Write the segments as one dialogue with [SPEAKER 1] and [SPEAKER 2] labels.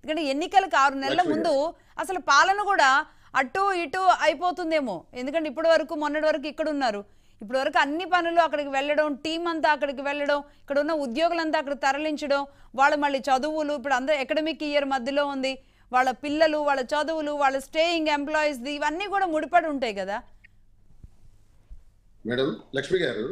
[SPEAKER 1] ఎందుకంటే ఎన్నికలకు 6 నెలల ముందు అసలు పాలన కూడా అటు ఇటు అయిపోతుందేమో. ఎందుకంటే ఇప్పటి వరకు మొన్నటి వరకు ఇక్కడ ఉన్నారు, ఇప్పటి వరకు అన్ని పనులు అక్కడికి వెళ్ళడం, టీం అంతా అక్కడికి వెళ్ళడం, ఇక్కడ ఉన్న ఉద్యోగులంతా అక్కడికి తరలించడం, వాళ్ళు మళ్ళీ చదువులు, ఇప్పుడు అందరూ అకాడమిక్ ఇయర్ మధ్యలో ఉంది, వాళ్ళ పిల్లలు, వాళ్ళ చదువులు, వాళ్ళ స్టేయింగ్ ఎంప్లాయీస్, ఇవన్నీ కూడా ముడిపడి ఉంటాయి కదా
[SPEAKER 2] మేడం. లక్ష్మి గారు,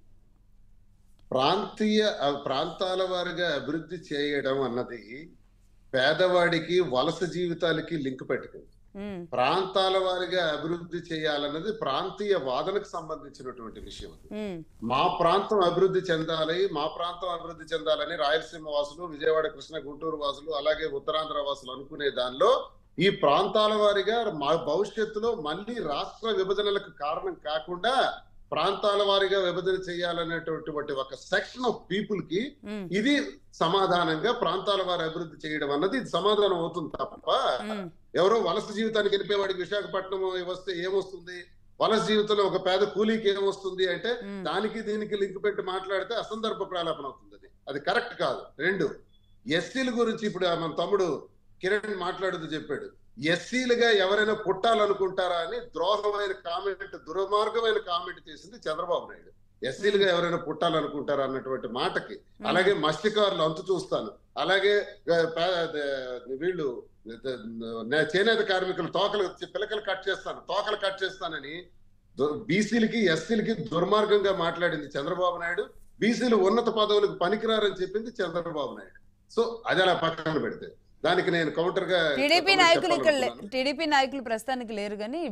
[SPEAKER 2] ప్రాంతాల వారిగా అభివృద్ధి చేయడం అన్నది పేదవాడికి వలస జీవితాలకి లింక్ పెట్టుకుంది. ప్రాంతాల వారిగా అభివృద్ధి చేయాలన్నది ప్రాంతీయ వాదనకు సంబంధించినటువంటి విషయం. మా ప్రాంతం అభివృద్ధి చెందాలని రాయలసీమ వాసులు, విజయవాడ, కృష్ణ, గుంటూరు వాసులు, అలాగే ఉత్తరాంధ్ర వాసులు అనుకునే దానిలో ఈ ప్రాంతాల వారిగా భవిష్యత్తులో మళ్ళీ రాష్ట్ర విభజనలకు కారణం కాకుండా ప్రాంతాల వారిగా విభజన చేయాలనేటువంటి ఒక సెక్షన్ ఆఫ్ పీపుల్ కి ఇది సమాధానంగా ప్రాంతాల వారి అభివృద్ధి చేయడం అన్నది ఇది సమాధానం అవుతుంది తప్ప ఎవరో వలస జీవితానికి వెళ్ళిపోయేవాడికి విశాఖపట్నం వస్తే ఏమొస్తుంది, వలస జీవితంలో ఒక పేద కూలీకి ఏమొస్తుంది అంటే దానికి దీనికి లింక్ పెట్టి మాట్లాడితే అసందర్భ ప్రాలాపన అవుతుంది. అది కరెక్ట్ కాదు. 2, ఎస్సీల గురించి ఇప్పుడు మన తమ్ముడు కిరణ్ మాట్లాడుతూ చెప్పాడు, ఎస్సీలుగా ఎవరైనా పుట్టాలనుకుంటారా అని ద్రోహమైన కామెంట్, దుర్మార్గమైన కామెంట్ చేసింది చంద్రబాబు నాయుడు. ఎస్సీలుగా ఎవరైనా పుట్టాలనుకుంటారా అన్నటువంటి మాటకి. అలాగే మత్స్యకారులు అంతు చూస్తాను, అలాగే వీళ్ళు చేనేత కార్మికులు పిలకలు కట్ చేస్తానని బీసీలకి ఎస్సీలకి దుర్మార్గంగా మాట్లాడింది చంద్రబాబు నాయుడు. బీసీలు ఉన్నత పదవులకు పనికిరారని చెప్పింది చంద్రబాబు నాయుడు. సో అది అలా పక్కన పెడితే దానికి నేను కౌంటర్ గా
[SPEAKER 1] టీడీపీ నాయకులు ప్రస్తుతానికి లేరు కానీ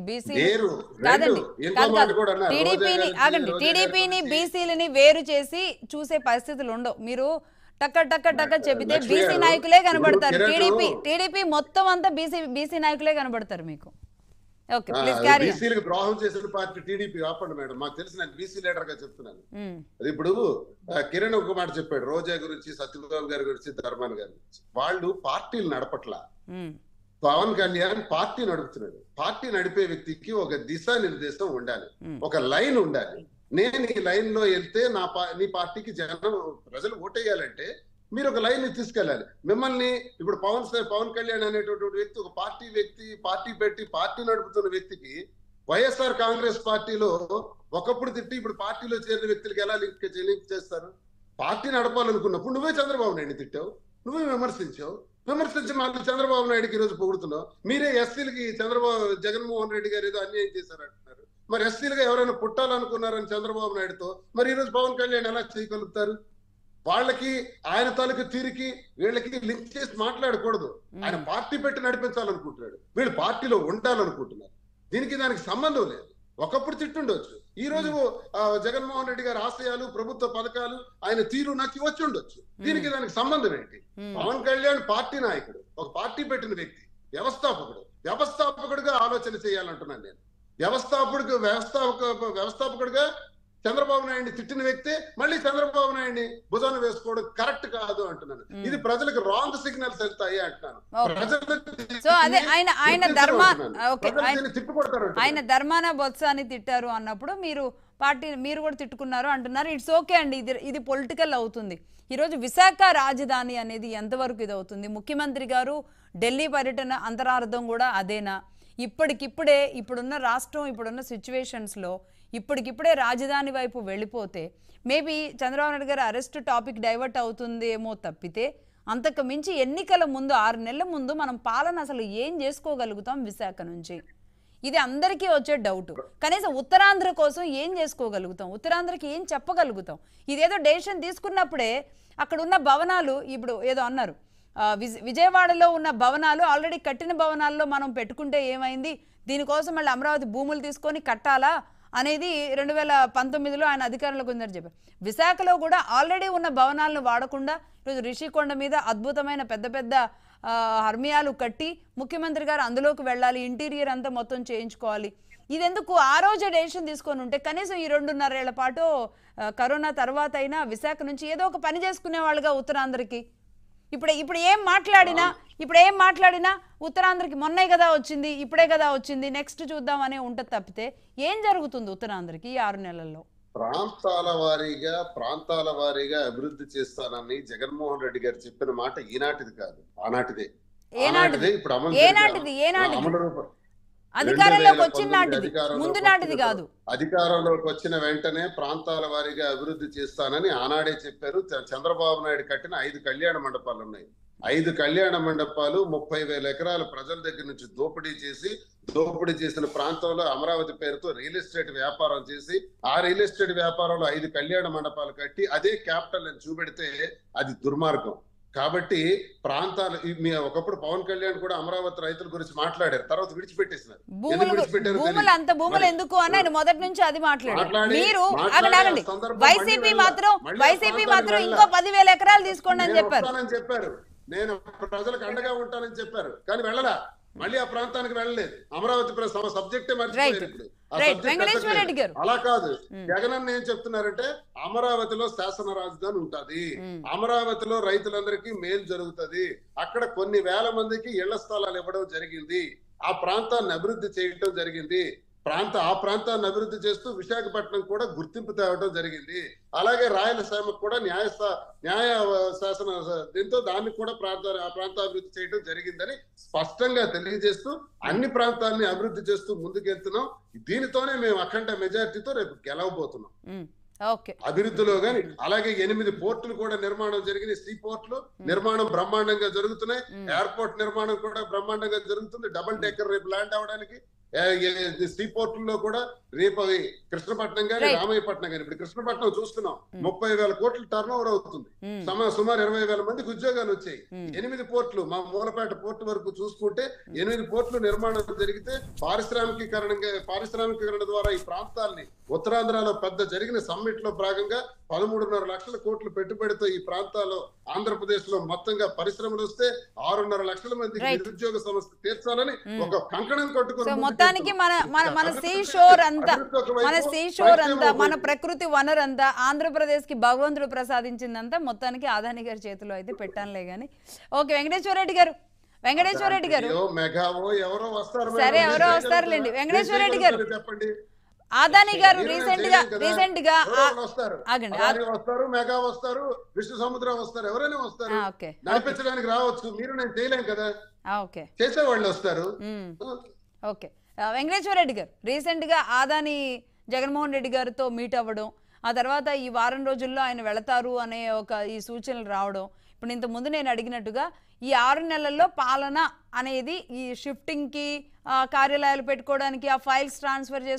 [SPEAKER 1] టీడీపీని బీసీలని వేరు చేసి చూసే పరిస్థితులు ఉండవు. మీరు టక్క టక్క టక్క చెబితే బీసీ నాయకులే కనబడతారు. టీడీపీ మొత్తం అంతా బీసీ నాయకులే కనబడతారు మీకు.
[SPEAKER 2] బీసీలకు ద్రోహం చేసిన పార్టీ టీడీపీ. ఆపండి మేడం, మాకు తెలిసి నేను బీసీ లీడర్ గా చెప్తున్నాను. అది ఇప్పుడు కిరణ్ ఒక మాట చెప్పాడు, రోజా గురించి, సత్యబాబు గారి గురించి, ధర్మాన్ గారి గురించి. వాళ్ళు పార్టీలు నడపట్లా. పవన్ కళ్యాణ్ పార్టీ నడుపుతున్నాడు. పార్టీ నడిపే వ్యక్తికి ఒక దిశానిర్దేశం ఉండాలి, ఒక లైన్ ఉండాలి. నేను ఈ లైన్ లో వెళ్తే నీ పార్టీకి జనం ప్రజలు ఓటేయాలంటే మీరు ఒక లైన్ ని తీసుకెళ్ళాలి. మిమ్మల్ని ఇప్పుడు పవన్ కళ్యాణ్ అనేటువంటి వ్యక్తి ఒక పార్టీ పెట్టి పార్టీ నడుపుతున్న వ్యక్తికి వైఎస్ఆర్ కాంగ్రెస్ పార్టీలో ఒకప్పుడు తిట్టి ఇప్పుడు పార్టీలో చేరిన వ్యక్తులకి ఎలా లింక్ చేస్తారు? పార్టీ నడపాలనుకున్నప్పుడు నువ్వే చంద్రబాబు నాయుడిని తిట్టావు, నువ్వే విమర్శించి మళ్ళీ చంద్రబాబు నాయుడికి ఈ రోజు పొగుడుతున్నావు. మీరే ఎస్సీలకి జగన్మోహన్ రెడ్డి గారు ఏదో అన్యాయం చేశారంటున్నారు. మరి ఎస్సీలుగా ఎవరైనా పుట్టాలనుకున్నారని చంద్రబాబు నాయుడుతో మరి ఈ రోజు పవన్ కళ్యాణ్ ఎలా చేయగలుగుతారు? వాళ్ళకి ఆయన తాలూకు తీరికి వీళ్ళకి లింక్ చేసి మాట్లాడకూడదు. ఆయన పార్టీ పెట్టి నడిపించాలనుకుంటున్నాడు, వీళ్ళు పార్టీలో ఉండాలనుకుంటున్నారు. దానికి సంబంధం లేదు. ఒకప్పుడు తిట్టుండొచ్చు, ఈ రోజు జగన్మోహన్ రెడ్డి గారి ఆశయాలు, ప్రభుత్వ పథకాలు, ఆయన తీరు నచ్చి వచ్చి ఉండొచ్చు. దానికి సంబంధం ఏంటి? పవన్ కళ్యాణ్ పార్టీ నాయకుడు, ఒక పార్టీ పెట్టిన వ్యక్తి, వ్యవస్థాపకుడుగా ఆలోచన చేయాలంటున్నాను నేను. వ్యవస్థాపకుడుగా చంద్రబాబు నాయుడిని తిట్టిన వ్యక్తే మళ్ళీ చంద్రబాబు నాయుడిని భుజాన వేసుకోవడం కరెక్ట్ కాదు అంటున్నాను. ఇది ప్రజలకు రాంగ్ సిగ్నల్స్ వెళ్తాయి అంటున్నాను.
[SPEAKER 1] ఆయన ధర్మాన బొత్స అని తిట్టారు అన్నప్పుడు మీరు కూడా తిట్టుకున్నారు అంటున్నారు. ఇట్స్ ఓకే అండి, ఇది పొలిటికల్ అవుతుంది. ఈరోజు విశాఖ రాజధాని అనేది ఎంతవరకు ఇది అవుతుంది? ముఖ్యమంత్రి గారు ఢిల్లీ పర్యటన అంతరార్థం కూడా అదేనా? ఇప్పటికిప్పుడే ఇప్పుడున్న రాష్ట్రం, ఇప్పుడున్న సిచ్యువేషన్స్లో ఇప్పటికిప్పుడే రాజధాని వైపు వెళ్ళిపోతే మేబీ చంద్రబాబు నాయుడు గారు అరెస్ట్ టాపిక్ డైవర్ట్ అవుతుందేమో తప్పితే అంతకు మించి ఎన్నికల ముందు 6 నెలల ముందు మనం పాలన అసలు ఏం చేసుకోగలుగుతాం విశాఖ నుంచి? ఇది అందరికీ వచ్చే డౌట్. కనీసం ఉత్తరాంధ్ర కోసం ఏం చేసుకోగలుగుతాం? ఉత్తరాంధ్రకి ఏం చెప్పగలుగుతాం? ఇదేదో డెసిషన్ తీసుకున్నప్పుడే అక్కడ ఉన్న భవనాలు, ఇప్పుడు ఏదో అన్నారు విజయవాడలో ఉన్న భవనాలు ఆల్రెడీ కట్టిన భవనాల్లో మనం పెట్టుకుంటే ఏమైంది, దీనికోసం మళ్ళీ అమరావతి భూములు తీసుకొని కట్టాలా అనేది 2019లో ఆయన అధికారంలోకి ఉందని చెప్పారు. విశాఖలో కూడా ఆల్రెడీ ఉన్న భవనాలను వాడకుండా ఈరోజు రిషికొండ మీద అద్భుతమైన పెద్ద పెద్ద హర్మియాలు కట్టి ముఖ్యమంత్రి గారు అందులోకి వెళ్ళాలి, ఇంటీరియర్ అంతా మొత్తం చేయించుకోవాలి. ఇదెందుకు? ఆ రోజే డెసిషన్ తీసుకొని ఉంటే కనీసం ఈ 2.5 ఏళ్ల పాటు కరోనా తర్వాత అయినా విశాఖ నుంచి ఏదో ఒక పని చేసుకునే వాళ్ళుగా ఉత్తరాంధ్రకి ఇప్పుడు ఏం మాట్లాడినా ఉత్తరాంధ్రకి మొన్నే కదా వచ్చింది, ఇప్పుడే కదా వచ్చింది, నెక్స్ట్ చూద్దాం అనే ఉంటుంది తప్పితే ఏం జరుగుతుంది ఉత్తరాంధ్రకి ఈ 6 నెలల్లో?
[SPEAKER 2] ప్రాంతాల వారీగా అభివృద్ధి చేస్తానని జగన్మోహన్ రెడ్డి గారు చెప్పిన మాట ఈనాటిది కాదు, ఆనాటిదే.
[SPEAKER 1] ఏనాటిది
[SPEAKER 2] ఇప్పుడు అమలు
[SPEAKER 1] ఏనాటిది ఏనాటిది
[SPEAKER 2] అమలు రూపం
[SPEAKER 1] అధికారంలోకి వచ్చిన
[SPEAKER 2] 2019
[SPEAKER 1] నాటిది, ముందు నాటిది కాదు.
[SPEAKER 2] అధికారంలోకి వచ్చిన వెంటనే ప్రాంతాల వారీగా అభివృద్ధి చేస్తానని ఆనాడే చెప్పారు. చంద్రబాబు నాయుడు కట్టిన 5 కళ్యాణ మండపాలు ఉన్నాయి. 5 కళ్యాణ మండపాలు 30,000 ఎకరాల ప్రజల దగ్గర నుంచి దోపిడీ చేసిన ప్రాంతంలో అమరావతి పేరుతో రియల్ ఎస్టేట్ వ్యాపారం చేసి, ఆ రియల్ ఎస్టేట్ వ్యాపారంలో 5 కళ్యాణ మండపాలు కట్టి అదే క్యాపిటల్ అని చూపెడితే అది దుర్మార్గం. కాబట్టి ప్రాంతాలు ఒకప్పుడు పవన్ కళ్యాణ్ కూడా అమరావతి రైతుల గురించి మాట్లాడారు, తర్వాత విడిచిపెట్టేసినారు.
[SPEAKER 1] భూములు అంత భూములు ఎందుకు అని ఆయన మొదటి నుంచి అది మాట్లాడారు. మీరు ఆగండి, వైసీపీ మాత్రం ఇంకో 10,000 ఎకరాలు తీసుకోండి అని
[SPEAKER 2] చెప్పారు. నేను ప్రజలకు అండగా ఉంటానని చెప్పారు, కానీ వెళ్ళలా. మళ్ళీ ఆ ప్రాంతానికి వెళ్ళలేదు. అమరావతి సబ్జెక్టే మర్చిపోయారు ఇప్పుడు. అలా కాదు. జగనన్న ఏం చెప్తున్నారంటే అమరావతిలో శాసన రాజధాని ఉంటది, అమరావతిలో రైతులందరికీ మేలు జరుగుతుంది, అక్కడ కొన్ని వేల మందికి ఇళ్ల స్థలాలు ఇవ్వడం జరిగింది, ఆ ప్రాంతాన్ని అభివృద్ధి చేయడం జరిగింది, ఆ ప్రాంతాన్ని అభివృద్ధి చేస్తూ విశాఖపట్నం కూడా గుర్తింపు తేవడం జరిగింది, అలాగే రాయలసీమకు కూడా న్యాయ శాసన దీంతో దాన్ని కూడా ఆ ప్రాంతాభివృద్ధి చేయడం జరిగిందని స్పష్టంగా తెలియజేస్తూ అన్ని ప్రాంతాలని అభివృద్ధి చేస్తూ ముందుకెళ్తున్నాం. దీనితోనే మేము అఖండ మెజారిటీతో రేపు గెలవబోతున్నాం. అభివృద్ధిలో గాని అలాగే 8 పోర్టులు కూడా నిర్మాణం జరిగింది. సీ పోర్టులు నిర్మాణం బ్రహ్మాండంగా జరుగుతున్నాయి. ఎయిర్పోర్ట్ నిర్మాణం కూడా బ్రహ్మాండంగా జరుగుతుంది. డబుల్ డెక్కర్ రేపు ల్యాండ్ అవడానికి సీ పోర్టుల్లో కూడా రేపు అవి కృష్ణపట్నం గాని రామయ్యపట్నం గాని. ఇప్పుడు కృష్ణపట్నం చూస్తున్నాం 30,000 కోట్లు టర్న్ ఓవర్ అవుతుంది. సుమారు 20,000 మందికి ఉద్యోగాలు వచ్చాయి. 8 పోర్టులు మా మూలపేట పోర్టు వరకు చూసుకుంటే 8 పోర్టులు నిర్మాణం జరిగితే పారిశ్రామికీకరణ ద్వారా ఈ ప్రాంతాల్ని ఉత్తరాంధ్రలో జరిగిన సమ్మిట్ లో భాగంగా 13.5 లక్షల కోట్లు పెట్టుబడితో ఈ ప్రాంతాల్లో ఆంధ్రప్రదేశ్ లో మొత్తంగా పరిశ్రమలు వస్తే 6.5 లక్షల మందికి నిరుద్యోగ సమస్య తీర్చాలని ఒక కంకణం కట్టుకుని
[SPEAKER 1] మొత్తానికి మన ప్రకృతి వనరంతా ఆంధ్రప్రదేశ్ కి భగవంతుడు ప్రసాదించిందంతా మొత్తానికి అదాని గారి చేతిలో అయితే పెట్టానులే గాని. ఓకే వెంకటేశ్వర రెడ్డి గారు సరే ఎవరో వస్తారులేండి. వెంకటేశ్వర రెడ్డి గారు, అదాని గారు రీసెంట్ గా
[SPEAKER 2] వస్తారు, మెగా వస్తారు, విష్ణు సముద్రం వస్తారు, ఎవరైనా వస్తారు. నడిపించడానికి రావచ్చు, మీరు నేను చేయలేం కదా, చేసేవాళ్ళు వస్తారు.
[SPEAKER 1] ఓకే వెంకటేశ్వర రెడ్డి గారు, రీసెంట్ గా అదాని జగన్మోహన్ రెడ్డి గారితో మీట్ అవ్వడం, ఆ తర్వాత ఈ వారం రోజుల్లో ఆయన వెళతారు అనే ఈ సూచనలు రావడం, ఇప్పుడు ఇంత ముందు నేను అడిగినట్టుగా ఈ 6 నెలల్లో పాలన అనేది ఈ షిఫ్టింగ్ కి కార్యాలయాలు పెట్టుకోవడానికి, ఆ ఫైల్స్ ట్రాన్స్ఫర్